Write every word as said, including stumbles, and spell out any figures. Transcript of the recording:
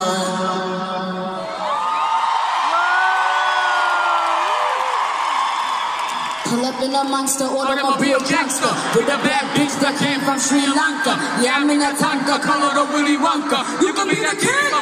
Pull up in a monster automobile gangster with a bad bitch that came from Sri Lanka. Yeah, I'm in a tanker, color of Willy Wonka. You can be the king.